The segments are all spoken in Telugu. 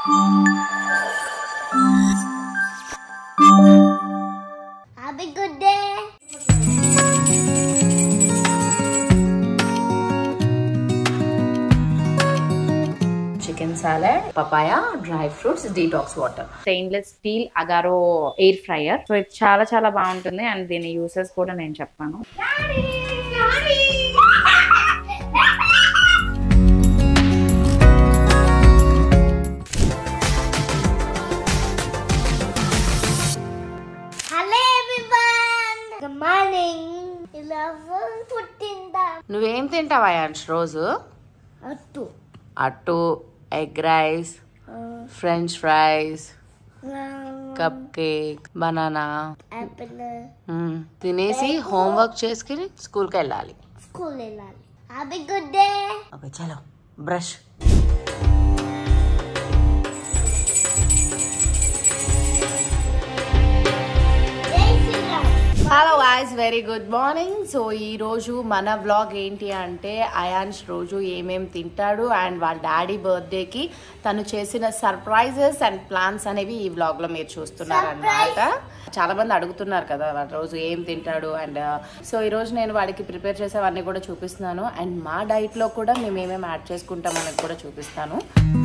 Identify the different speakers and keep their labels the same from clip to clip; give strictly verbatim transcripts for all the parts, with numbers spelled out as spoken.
Speaker 1: Have a good day.
Speaker 2: Chicken salad, papaya, dry fruits, detox water. Stainless steel Agaro air fryer. So ఇది చాలా చాలా బాగుంటుంది అండ్ దీని యూసెస్ కూడా నేను చెప్తాను. నువ్వేం తింటావా అయాన్ష్ రోజు?
Speaker 1: అట్టు
Speaker 2: అట్టు, egg rice, French fries, cupcake, banana, తినేసి హోంవర్క్ చేసుకుని స్కూల్కి వెళ్ళాలి.
Speaker 1: స్కూల్ వెళ్ళాలి. Have a good day.
Speaker 2: Okay చలో brush. Hello guys, very good morning. So ఈరోజు మన వ్లాగ్ ఏంటి అంటే అయాన్ష్ రోజు ఏమేమి తింటాడు అండ్ వాళ్ళ డాడీ బర్త్డేకి తను చేసిన సర్ప్రైజెస్ అండ్ ప్లాన్స్ అనేవి ఈ వ్లాగ్లో మీరు చూస్తున్నారు అన్నమాట. చాలా మంది అడుగుతున్నారు కదా వాడు రోజు ఏం తింటాడు అండ్ సో ఈరోజు నేను వాడికి ప్రిపేర్ చేసేవన్నీ కూడా చూపిస్తున్నాను అండ్ మా డైట్లో కూడా మేము ఏమేమి యాడ్ చేసుకుంటాం అనేది కూడా చూపిస్తాను.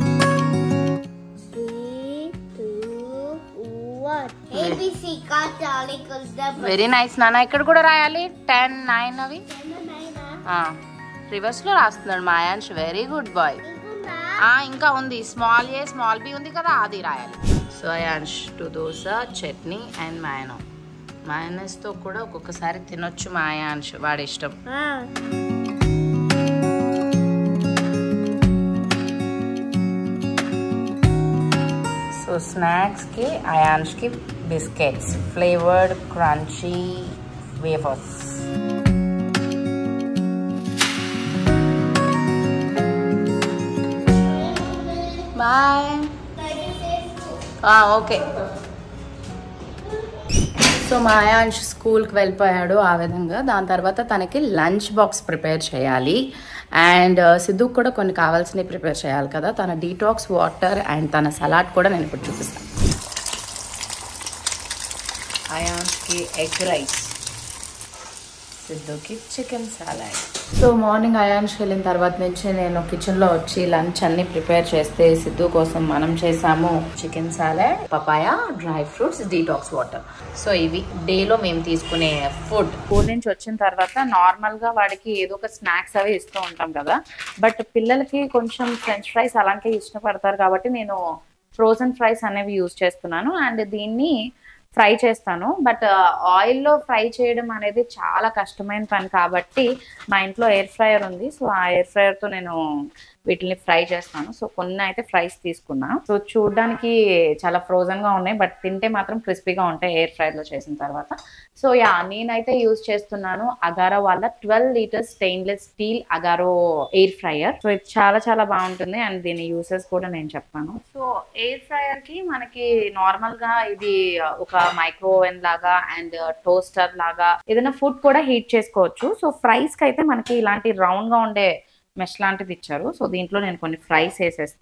Speaker 2: వెరీ నైస్ నాన్న. ఇక్కడ కూడా రాయాలి టెన్ నైన్ అవి రివర్స్ లో రాస్తున్నాడు మా అయాన్ష్. Very good bye. ఇంకా ఉంది స్మాల్ ఏ స్మాల్ బి ఉంది కదా, అది రాయాలి. So Ayansh to dosa, chutney and mayo. Mayonnaise తో కూడా ఒక్కొక్కసారి తినొచ్చు మా అయాన్ష్, వాడి ఇష్టం. సో స్నాక్స్ కి అయాన్ష్ కి biscuits, flavoured crunchy wafers. Bye. Okay. So మా అయాన్ష్ స్కూల్కి వెళ్ళిపోయాడు ఆ విధంగా. దాని తర్వాత తనకి లంచ్ బాక్స్ ప్రిపేర్ చేయాలి అండ్ సిద్ధుకు కూడా కొన్ని కావాల్సినవి ప్రిపేర్ చేయాలి కదా. తన డీటాక్స్ వాటర్ అండ్ తన సలాడ్ కూడా నేను ఇప్పుడు చూపిస్తాను. అయాన్ష్కి ఎగ్ రైస్, సిద్ధుకి chicken salad. So morning Ayansh వెళ్ళిన తర్వాత నుంచి నేను కిచెన్లో వచ్చి లంచ్ అన్ని ప్రిపేర్ చేస్తే సిద్ధు కోసం మనం చేసాము chicken salad, papaya, dry fruits, detox water. So ఇవి డేలో మేము తీసుకునే ఫుడ్. స్కూల్ నుంచి వచ్చిన తర్వాత నార్మల్గా వాడికి ఏదో ఒక స్నాక్స్ అవి ఇస్తూ ఉంటాం కదా, బట్ పిల్లలకి కొంచెం ఫ్రెంచ్ ఫ్రైస్ అలాంటివి ఇష్టపడతారు కాబట్టి నేను ఫ్రోజన్ ఫ్రైస్ అనేవి యూజ్ చేస్తున్నాను అండ్ దీన్ని ఫ్రై చేస్తాను. బట్ ఆయిల్లో ఫ్రై చేయడం అనేది చాలా కష్టమైన పని కాబట్టి మా ఇంట్లో ఎయిర్ ఫ్రైయర్ ఉంది. సో ఆ ఎయిర్ ఫ్రైయర్తో నేను వీటిని ఫ్రై చేస్తాను. సో కొన్ని అయితే ఫ్రైస్ తీసుకున్నా. సో చూడడానికి చాలా ఫ్రోజన్గా ఉన్నాయి బట్ తింటే మాత్రం క్రిస్పీగా ఉంటాయి ఎయిర్ ఫ్రైలో చేసిన తర్వాత. సో యా నేనైతే యూజ్ చేస్తున్నాను అగారో వాళ్ళ twelve litres stainless steel Agaro air fryer. So ఇది చాలా చాలా బాగుంటుంది అండ్ దీని యూసెస్ కూడా నేను చెప్తాను. సో ఎయిర్ ఫ్రైయర్ కి మనకి నార్మల్ గా ఇది ఒక మైక్రో ఓవెన్ లాగా అండ్ టోస్టర్ లాగా ఏదైనా ఫుడ్ కూడా హీట్ చేసుకోవచ్చు. సో ఫ్రైస్ కి అయితే మనకి ఇలాంటి రౌండ్ గా ఉండే మెష్ లాంటిది ఇచ్చారు. సో దీంట్లో నేను కొన్ని ఫ్రైస్ వేసేస్తా.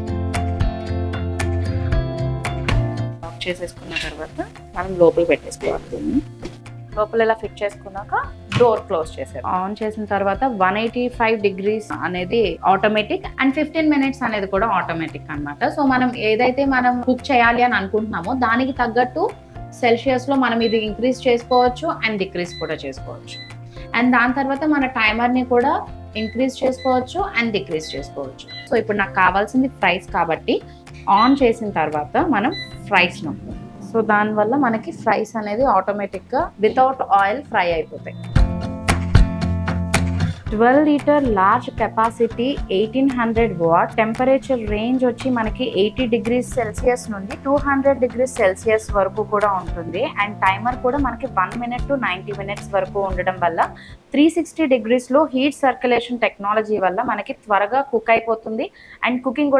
Speaker 2: ఆఫ్ చేసేసుకున్న తర్వాత మనం లోపల పెట్టేసుకోవాలి. లోపల ఇలా ఫిట్ చేసుకున్నాక డోర్ క్లోజ్ చేసారు. ఆన్ చేసిన తర్వాత వన్ ఎయిటీ ఫైవ్ డిగ్రీస్ అనేది ఆటోమేటిక్ అండ్ ఫిఫ్టీన్ మినిట్స్ అనేది కూడా ఆటోమేటిక్ అన్నమాట. సో మనం ఏదైతే మనం కుక్ చేయాలి అని అనుకుంటున్నామో దానికి తగ్గట్టు సెల్సియస్ లో మనం ఇది ఇంక్రీజ్ చేసుకోవచ్చు అండ్ డిక్రీజ్ కూడా చేసుకోవచ్చు. అండ్ దాని తర్వాత మన టైమర్ని కూడా ఇంక్రీజ్ చేసుకోవచ్చు అండ్ డిక్రీజ్ చేసుకోవచ్చు. సో ఇప్పుడు నాకు కావాల్సింది ఫ్రైస్ కాబట్టి ఆన్ చేసిన తర్వాత మనం ఫ్రైస్ నొక్కాలి. సో దానివల్ల మనకి ఫ్రైస్ అనేది ఆటోమేటిక్గా వితౌట్ ఆయిల్ ఫ్రై అయిపోతాయి. Twelve litre large capacity eighteen hundred watt, temperature range వచ్చి మనకి ఎయిటీ డిగ్రీస్ సెల్సియస్ నుండి టూ హండ్రెడ్ డిగ్రీస్ సెల్సియస్ వరకు కూడా ఉంటుంది. అండ్ టైమర్ కూడా మనకి one minute to ninety minutes వరకు ఉండడం వల్ల త్రీ సిక్స్టీ డిగ్రీస్లో హీట్ సర్క్యులేషన్ టెక్నాలజీ వల్ల మనకి త్వరగా కుక్ అయిపోతుంది అండ్ కుకింగ్ కూడా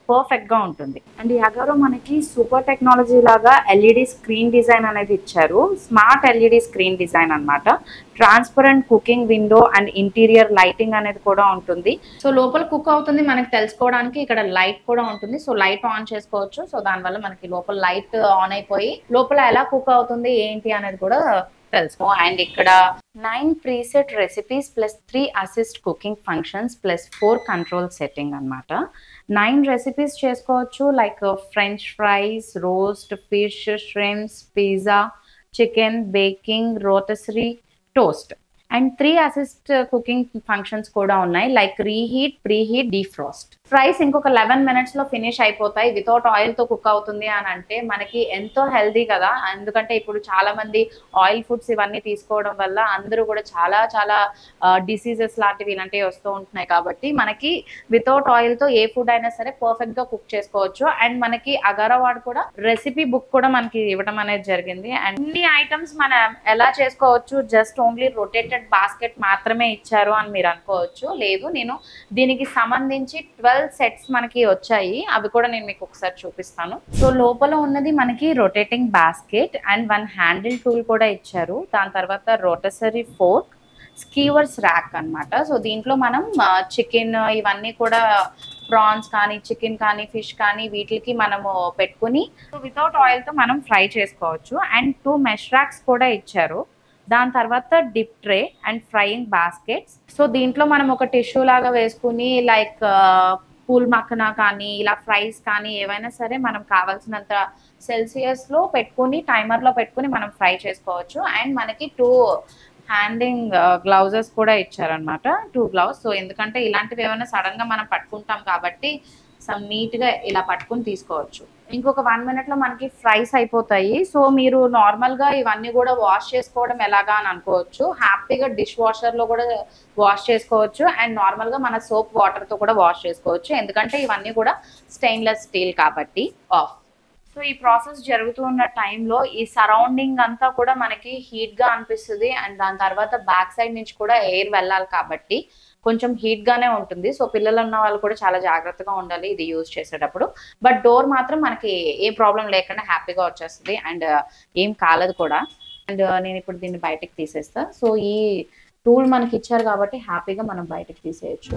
Speaker 2: పర్ఫెక్ట్ గా ఉంటుంది. అండ్ ఈ అగారో మనకి సూపర్ టెక్నాలజీ లాగా ఎల్ఈడి స్క్రీన్ డిజైన్ అనేది ఇచ్చారు. స్మార్ట్ ఎల్ఈడి స్క్రీన్ డిజైన్ అన్నమాట. Transparent cooking window and interior lighting అనేది కూడా ఉంటుంది. సో లోపల కుక్ అవుతుంది మనకి తెలుసుకోవడానికి ఇక్కడ లైట్ కూడా ఉంటుంది. సో లైట్ ఆన్ చేసుకోవచ్చు. సో దానివల్ల మనకి లోపల లైట్ ఆన్ అయిపోయి లోపల ఎలా కుక్ అవుతుంది ఏంటి అనేది కూడా తెలుసు. అండ్ ఇక్కడ nine preset recipes plus three assist cooking functions plus four control setting అనమాట. నైన్ రెసిపీస్ చేసుకోవచ్చు. Like French fries, roast, fish, shrimps, pizza, chicken, baking, rotisserie, toast. And three assist cooking functions కూడా ఉన్నాయి. Like reheat, preheat, defrost. Fries ఇంకొక లెవెన్ మినిట్స్ లో ఫినిష్ అయిపోతాయి. వితౌట్ ఆయిల్ తో కుక్ అవుతుంది అని అంటే మనకి ఎంతో హెల్దీ కదా. ఎందుకంటే ఇప్పుడు చాలా మంది ఆయిల్ ఫుడ్స్ ఇవన్నీ తీసుకోవడం వల్ల అందరూ కూడా చాలా చాలా డిసీజెస్ లాంటివి ఇలాంటివి వస్తూ ఉంటున్నాయి. కాబట్టి మనకి వితౌట్ ఆయిల్ తో ఏ ఫుడ్ అయినా సరే పర్ఫెక్ట్ గా కుక్ చేసుకోవచ్చు. అండ్ మనకి అగారో వాడు కూడా రెసిపీ బుక్ కూడా మనకి ఇవ్వడం అనేది జరిగింది. అండ్ ఇన్ని ఐటమ్స్ మనం ఎలా చేసుకోవచ్చు, జస్ట్ ఓన్లీ రొటేటెడ్ బాస్కెట్ మాత్రమే ఇచ్చారు అని మీరు అనుకోవచ్చు. లేదు, నేను దీనికి సంబంధించి ట్వెల్వ్ సెట్స్ మనకి వచ్చాయి. అవి కూడా నేను మీకు ఒకసారి చూపిస్తాను. సో లోపల ఉన్నది మనకి rotating basket and one handle tool కూడా ఇచ్చారు. దాని తర్వాత రోటసరీ ఫోర్క్, స్కీవర్స్ ర్యాక్ అన్నమాట. సో దీంట్లో మనం చికెన్ ఇవన్నీ కూడా ప్రాన్స్ కానీ చికెన్ కానీ ఫిష్ కానీ వీటికి మనము పెట్టుకుని వితౌట్ ఆయిల్ తో మనం ఫ్రై చేసుకోవచ్చు. అండ్ టూ మెష్ ర్యాక్స్ కూడా ఇచ్చారు. దాని తర్వాత dip tray and frying baskets. So దీంట్లో మనం ఒక టిష్యూ లాగా వేసుకుని లైక్ పూల్ మక్కన కానీ ఇలా ఫ్రైస్ కానీ ఏవైనా సరే మనం కావాల్సినంత సెల్సియస్ లో పెట్టుకుని టైమర్ లో పెట్టుకుని మనం ఫ్రై చేసుకోవచ్చు. అండ్ మనకి టూ హ్యాండింగ్ గ్లౌజెస్ కూడా ఇచ్చారనమాట, టూ గ్లౌస్. సో ఎందుకంటే ఇలాంటివి ఏమైనా సడన్ గా మనం పట్టుకుంటాం కాబట్టి సమ్ నీట్ గా ఇలా పట్టుకుని తీసుకోవచ్చు. ఇంకొక వన్ మినిట్ లో మనకి ఫ్రైస్ అయిపోతాయి. సో మీరు నార్మల్ గా ఇవన్నీ కూడా వాష్ చేసుకోవడం ఎలాగా అని అనుకోవచ్చు. హ్యాపీగా డిష్ వాషర్ లో కూడా వాష్ చేసుకోవచ్చు. అండ్ నార్మల్ గా మన సోప్ వాటర్ తో కూడా వాష్ చేసుకోవచ్చు. ఎందుకంటే ఇవన్నీ కూడా స్టెయిన్లెస్ స్టీల్ కాబట్టి. ఆఫ్. సో ఈ ప్రాసెస్ జరుగుతూ ఉన్న టైంలో ఈ సరౌండింగ్ అంతా కూడా మనకి హీట్ గా అనిపిస్తుంది. అండ్ దాని తర్వాత బ్యాక్ సైడ్ నుంచి కూడా ఎయిర్ వెళ్ళాలి కాబట్టి కొంచెం హీట్ గానే ఉంటుంది. సో పిల్లలు ఉన్న వాళ్ళు కూడా చాలా జాగ్రత్తగా ఉండాలి ఇది యూజ్ చేసేటప్పుడు. బట్ డోర్ మాత్రం మనకి ఏ ప్రాబ్లం లేకుండా హ్యాపీగా వచ్చేస్తుంది అండ్ ఏం కాలదు కూడా. అండ్ నేను ఇప్పుడు దీన్ని బయటకు తీసేస్తా. సో ఈ టూల్ మనకి ఇచ్చారు కాబట్టి హ్యాపీగా మనం బయటకు తీసేయచ్చు.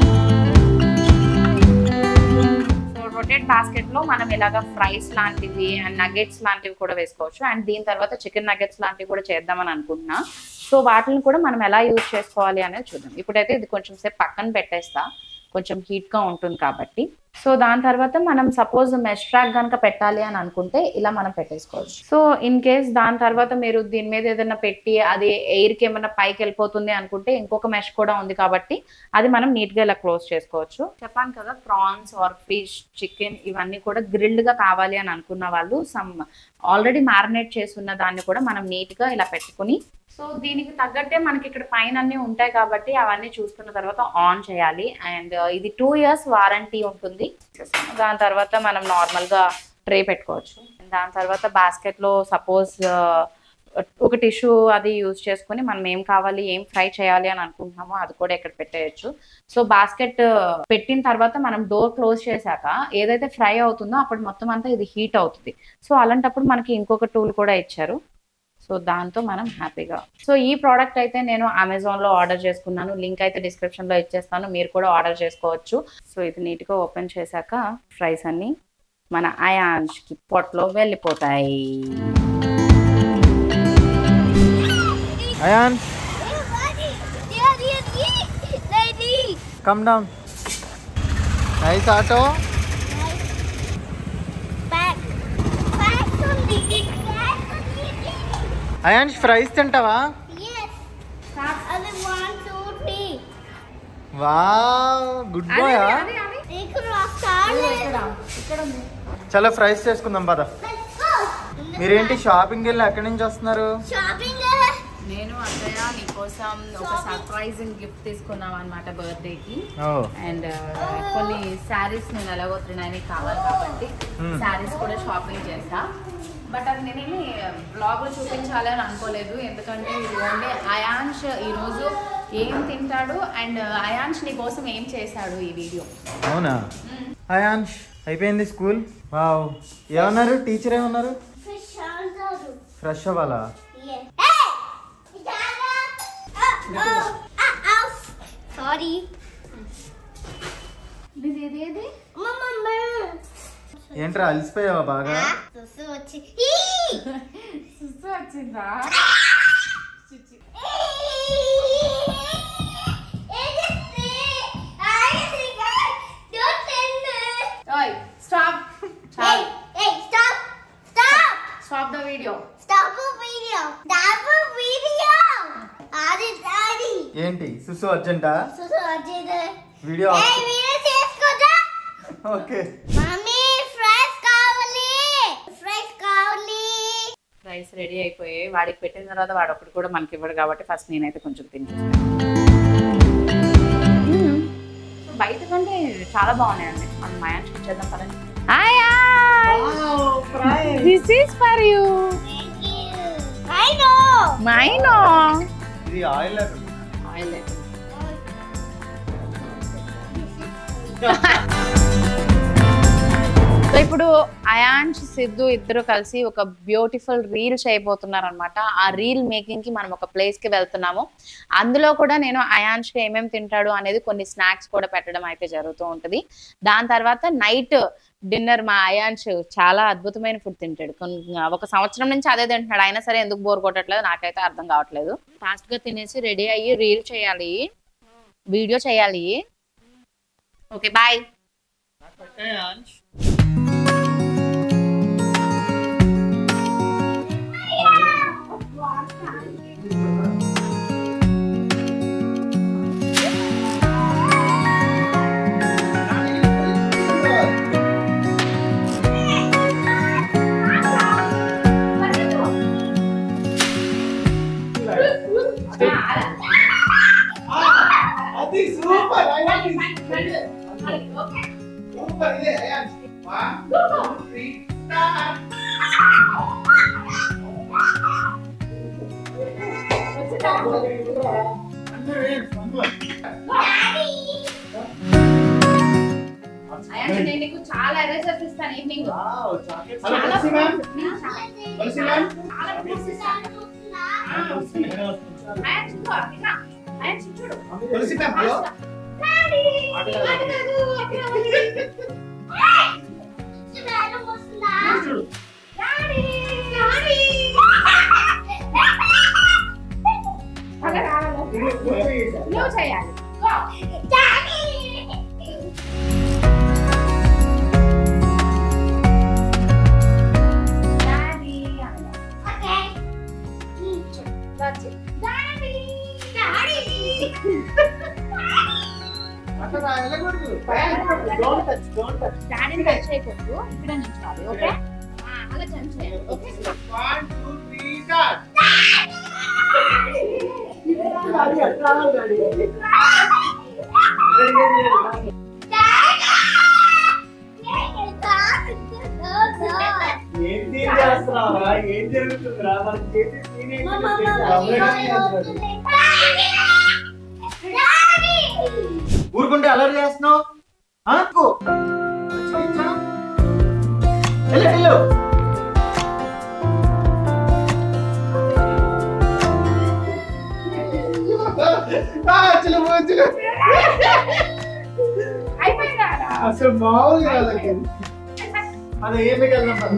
Speaker 2: రొటేట్ బాస్కెట్ లో మనం ఇలాగా ఫ్రైస్ లాంటివి అండ్ నగెట్స్ లాంటివి కూడా వేసుకోవచ్చు. అండ్ దీని తర్వాత చికెన్ నగెట్స్ లాంటివి కూడా చేద్దామని అనుకుంటున్నా. సో వాటిని కూడా మనం ఎలా యూజ్ చేసుకోవాలి అనేది చూద్దాం. ఇప్పుడైతే ఇది కొంచెం సేపు పక్కన పెట్టేస్తా, కొంచెం హీట్ గా ఉంటుంది కాబట్టి. సో దాని తర్వాత మనం సపోజ్ మెష్ ట్రాక్ కనుక పెట్టాలి అని అనుకుంటే ఇలా మనం పెట్టేసుకోవచ్చు. సో ఇన్ కేస్ దాని తర్వాత మీరు దీని మీద ఏదైనా పెట్టి అది ఎయిర్ కి ఏమైనా పైకి వెళ్ళిపోతుంది అనుకుంటే ఇంకొక మెష్ కూడా ఉంది కాబట్టి అది మనం నీట్ గా ఇలా క్లోజ్ చేసుకోవచ్చు. చెప్పాను కదా, ప్రాన్స్ ఆర్ ఫిష్, చికెన్ ఇవన్నీ కూడా గ్రిల్డ్ గా కావాలి అని అనుకున్న వాళ్ళు సమ్ ఆల్రెడీ మ్యారినేట్ చేసుకున్న దాన్ని కూడా మనం నీట్ గా ఇలా పెట్టుకుని, సో దీనికి తగ్గట్టే మనకి ఇక్కడ పైన అన్ని ఉంటాయి కాబట్టి అవన్నీ చూసుకున్న తర్వాత ఆన్ చేయాలి. అండ్ ఇది టూ ఇయర్స్ వారంటీ ఉంటుంది. దాని తర్వాత మనం నార్మల్ గా ట్రే పెట్టుకోవచ్చు. దాని తర్వాత బాస్కెట్ లో సపోజ్ ఒక టిష్యూ అది యూజ్ చేసుకుని మనం ఏం కావాలి ఏం ఫ్రై చేయాలి అని అనుకుంటున్నామో అది కూడా ఇక్కడ పెట్టేయచ్చు. సో బాస్కెట్ పెట్టిన తర్వాత మనం డోర్ క్లోజ్ చేశాక ఏదైతే ఫ్రై అవుతుందో అప్పుడు మొత్తం అంతా ఇది హీట్ అవుతుంది. సో అలాంటప్పుడు మనకి ఇంకొక టూల్ కూడా ఇచ్చారు. సో దాంతో మనం హ్యాపీగా. సో ఈ ప్రోడక్ట్ అయితే నేను అమెజాన్ లో ఆర్డర్ చేసుకున్నాను. లింక్ అయితే డిస్క్రిప్షన్ లో ఇచ్చేస్తాను, మీరు కూడా ఆర్డర్ చేసుకోవచ్చు. సో ఇది నీట్ గా ఓపెన్ చేశాక ఫ్రైస్ అన్ని మన అయాన్ష్ కి పొట్లో వెళ్ళిపోతాయి.
Speaker 3: Ayan, come down. Nice auto.
Speaker 1: Back. Back only.
Speaker 3: Ayan, fries తింటావా?
Speaker 1: Yes. Other one, two, three.
Speaker 3: Wow, good boy.
Speaker 1: ఇక్కడ వస్తాను.
Speaker 3: చలో ఫ్రైస్ చేసుకుందాం పద.
Speaker 1: Let's go.
Speaker 3: మీరేంటి షాపింగ్ వెళ్ళి ఎక్కడి నుంచి వస్తున్నారు?
Speaker 1: Shopping.
Speaker 2: నేను అత్తయ్య నీకోసం ఒక సర్ప్రైజింగ్ గిఫ్ట్ తీసుకున్నాం అనమాట బర్త్డే కి. అండ్ కొన్ని శారీస్ నేను ఎలాగో త్రీ నైన్ కావాలి కాబట్టి శారీస్ కూడా షాపింగ్ చేస్తా. బట్ అది నేనేమి బ్లాగ్ లో చూపించాలి అని అనుకోలేదు. ఎందుకంటే ఇది ఓన్లీ అయాన్ష్ ఈరోజు ఏం తింటాడు అండ్ అయాన్ష్ నీ కోసం ఏం చేశాడు ఈ వీడియో.
Speaker 3: అవునా? అయాన్ష్ అయిపోయింది స్కూల్. వావ్, ఏమన్నారు టీచర్? ఏమన్నారు? ఫ్రెష్ అవ్వాలా?
Speaker 1: సారీ.
Speaker 3: ఏంట్రా అలసిపోయావా బాగా?
Speaker 1: వచ్చి
Speaker 2: వచ్చిందా? Stop. Stop.
Speaker 1: Hey, stop. Stop.
Speaker 2: Stop the video.
Speaker 1: Stop the video. Stop the video. Adi, Adi.
Speaker 3: ఏంటి సుసు అర్జెంటా?
Speaker 1: సుసు అర్జెంటా.
Speaker 3: వీడియో.
Speaker 1: ఏ వీడియో చేసుకోదా?
Speaker 3: ఓకే.
Speaker 1: మమ్మీ ఫ్రైస్ కావాలి. ఫ్రైస్ కావాలి.
Speaker 2: ఫ్రైస్ రెడీ అయిపోయాయి. వాడికి పెట్టిన తర్వాత వాడు ఒకటి కూడా మనకి ఇవ్వడు కాబట్టి ఫస్ట్ నేనైతే కొంచెం తింటాను. బయట కంటే చాలా బాగున్నాయండి. మనం మయాన్కి ఇచ్చేద్దాం పదండి. This is for you.
Speaker 1: I know.
Speaker 2: I know.
Speaker 3: ఇది ఆయిల్
Speaker 2: ఆయిల్. సో ఇప్పుడు అయాన్ష్ సిద్ధు ఇద్దరు కలిసి ఒక బ్యూటిఫుల్ రీల్ చేయబోతున్నారు అనమాట. ఆ రీల్ మేకింగ్ కి మనం ఒక ప్లేస్ కి వెళ్తున్నాము. అందులో కూడా నేను అయాన్ష్ ఏమేమి తింటాడు అనేది కొన్ని స్నాక్స్ కూడా పెట్టడం అయితే జరుగుతూ ఉంటుంది. దాని తర్వాత నైట్ డిన్నర్ మా అయాన్ష్ చాలా అద్భుతమైన ఫుడ్ తింటాడు. ఒక సంవత్సరం నుంచి అదే తింటున్నాడు. అయినా సరే ఎందుకు బోర్ కొట్టట్లేదు నాకైతే అర్థం కావట్లేదు. ఫాస్ట్ గా తినేసి రెడీ అయ్యి రీల్ చేయాలి, వీడియో చేయాలి. Okay bye. నీకు చాలా ఎరేజర్స్ ఇస్తాను ఈవినింగ్. నువ్వు చేయాలి. డాడీని టచ్ చేయకూడదు. ఇక్కడ నిల్చోవాలి. ఓకే అలా టచ్ చేయాలి. Okay one two three start.
Speaker 3: ఏంటి చేస్తున్నావా? ఏం జరుగుతుందిరా? మనం చేసే సీన్ ఏంటి? ఊరుకుంటే అలర్ చేస్తున్నావు. అసలు మామూలుగా అది ఏమి వెళ్దాం.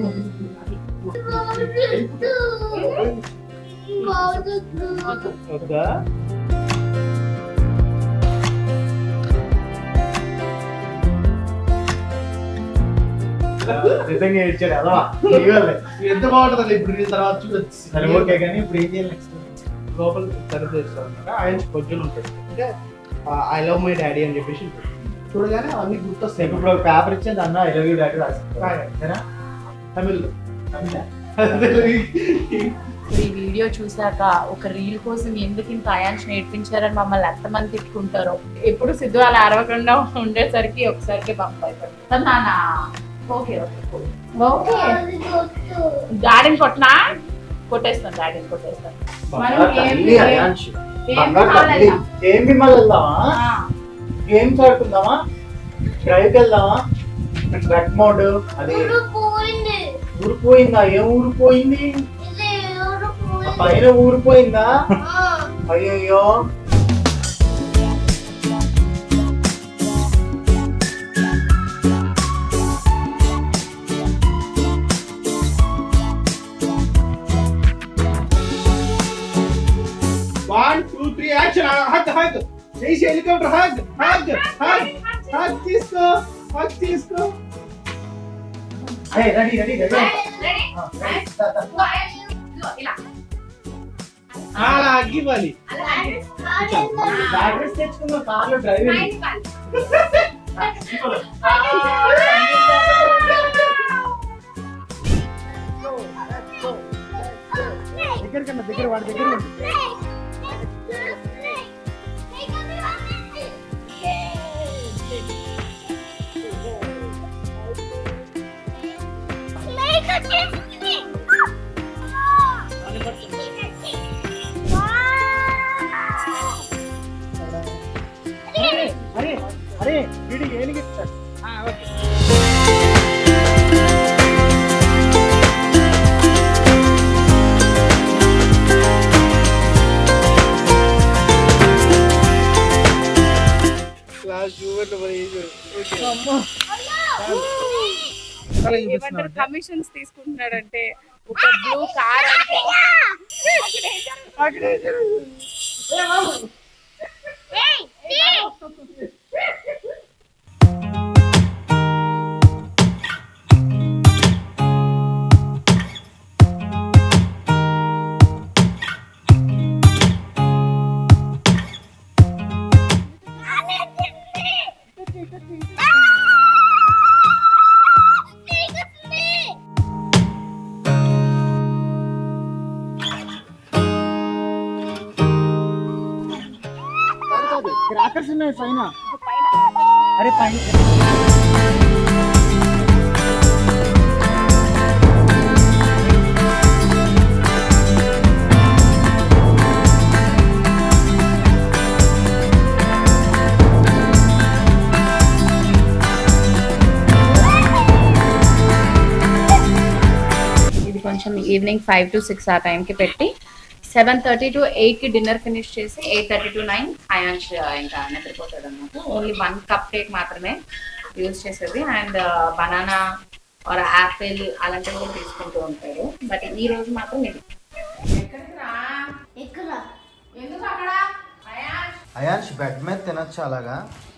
Speaker 3: నిజంగా ఇచ్చాడు అలా ఎంత బాగుంటుంది ఇప్పుడు తర్వాత చూడొచ్చు. సరే ఓకే కానీ ఇప్పుడు ఏం చేయాలి? నెక్స్ట్ లోపల సర్వ్ చేస్తాం అనమాట. ఆయన పొద్దులు ఉంటుంది అంటే ఐ లవ్ మై డాడీ అని చెప్పేసి చూడగానే అవన్నీ గుర్తొస్తాయి. ఇప్పుడు పేపర్ ఇచ్చేది అన్న ఐ లవ్ యూ డాడీ రాసిందా తమిళ్
Speaker 2: ఈ వీడియో చూసాక ఒక రీల్ కోసం ఎందుకు ఇంత అయాన్స్ నేర్పించారని మమ్మల్ని ఎంతమంది తిట్టుకుంటారో. ఎప్పుడు సిద్ధు అలా అరవకుండా ఉండేసరికి ఒకసారికి పంప్ అయిపోయింది. నానా ఓకే ఓకే ఓకే డాడీని కొట్టినా కొట్టేస్తాను. డాడీని కొట్టేస్తాను.
Speaker 3: గేమ్స్ ఆడుకుందామా? డ్రైవ్కి వెళ్దామా? వెట్ మోడ్ అది
Speaker 1: ఊరిపోయింది.
Speaker 3: ఊరిపోయిందా? ఏం ఊరిపోయింది?
Speaker 1: ఇది ఊరిపోయింది.
Speaker 3: పైన ఊరిపోయిందా?
Speaker 1: ఆ.
Speaker 3: అయ్యయ్యో. One, two, three, action! Hug, hug! Nice helicopter, hug, hug, hug, hug, తీసుకో, hug తీసుకో. Hey, ready, ready, ready. అలా hug ఇవ్వాలి. బ్యాటరీస్ తెచ్చుకున్న కార్లో డ్రైవింగ్. దగ్గర కన్నా దగ్గర వాడి దగ్గర అరే అరే వీడికి ఏనికి ఇస్తాడు.
Speaker 2: కమిషన్స్ తీసుకుంటున్నాడంటే ఒక బ్లూ కార్
Speaker 3: క్రాకర్స్ ఉన్నాయి పైన. అరే పైన
Speaker 2: ఇది కొంచెం ఈవినింగ్ ఫైవ్ టు సిక్స్ ఆ టైంకి పెట్టి సెవెన్ థర్టీ టు ఎయిట్ కి డిన్నర్ ఫినిష్ చేసి eight thirty to nine Ayansh ఇంకా నిద్రపోతాడు అనమాట. ఓన్లీ వన్ కప్ కేక్ మాత్రమే యూజ్ చేసేది అండ్ బనానా ఆర్ యాపిల్ అలాంటివి కూడా తీసుకుంటూ ఉంటాడు. బట్ ఈ రోజు మాత్రం ఇది
Speaker 3: అయాన్ష్ బెడ్ మీద తినొచ్చు అలాగా.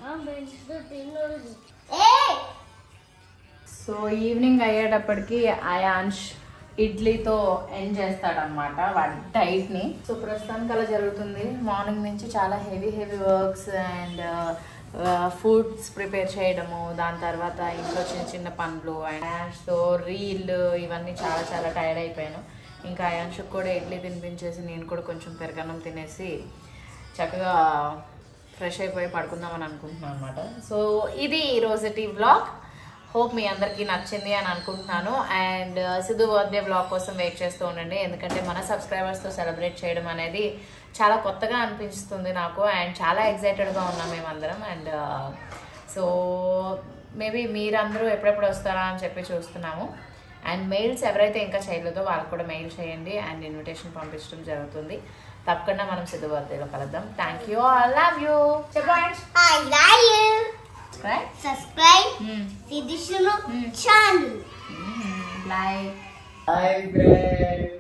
Speaker 2: సో ఈవినింగ్ అయ్యేటప్పటికి అయాన్ష్ ఇడ్లీతో ఎండ్ చేస్తాడనమాట వాడి డైట్ ని. సో ప్రస్తుతానికి అలా జరుగుతుంది. మార్నింగ్ నుంచి చాలా heavy heavy works and foods prepare చేయడము, దాని తర్వాత ఇంట్లో చిన్న చిన్న పనులు అండ్ అయాన్ష్తో రీల్ ఇవన్నీ చాలా చాలా టైర్డ్ అయిపోయాను. ఇంకా అయాన్ష్కి కూడా ఇడ్లీ తినిపించేసి నేను కూడా కొంచెం పెరగన్నం తినేసి చక్కగా ఫ్రెష్ అయిపోయి పడుకుందామని అనుకుంటున్నాను అనమాట. సో ఇది ఈ రోజుటి వ్లాగ్. హోప్ మీ అందరికీ నచ్చింది అని అనుకుంటున్నాను. అండ్ సిద్ధు బర్త్డే వ్లాగ్ కోసం వెయిట్ చేస్తూ ఉండండి, ఎందుకంటే మన సబ్స్క్రైబర్స్తో సెలబ్రేట్ చేయడం అనేది చాలా కొత్తగా అనిపిస్తుంది నాకు అండ్ చాలా ఎక్సైటెడ్గా ఉన్నాం మేమందరం. అండ్ సో మేబీ మీరందరూ ఎప్పుడెప్పుడు వస్తారా అని చెప్పి చూస్తున్నాము. అండ్ మెయిల్స్ ఎవరైతే ఇంకా చేయలేదో వాళ్ళకు కూడా మెయిల్ చేయండి అండ్ ఇన్విటేషన్ పంపించడం జరుగుతుంది. తప్పకుండా మనం సిద్ధు బర్త్డేలో కలుద్దాం. Thank you, I love you. చెప్పండి.
Speaker 1: I love you.
Speaker 2: Subscribe.
Speaker 1: Subscribe.
Speaker 2: Hmm.
Speaker 1: Sidishunu channel.
Speaker 2: Like.
Speaker 3: Hi friend.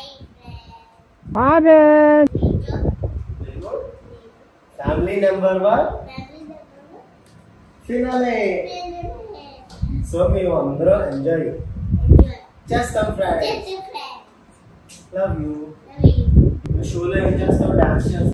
Speaker 1: Hi friend.
Speaker 3: Family number one. Finale. So we andro enjoy. Just some friends. Love you. Love you. Show lo enjoy some dance.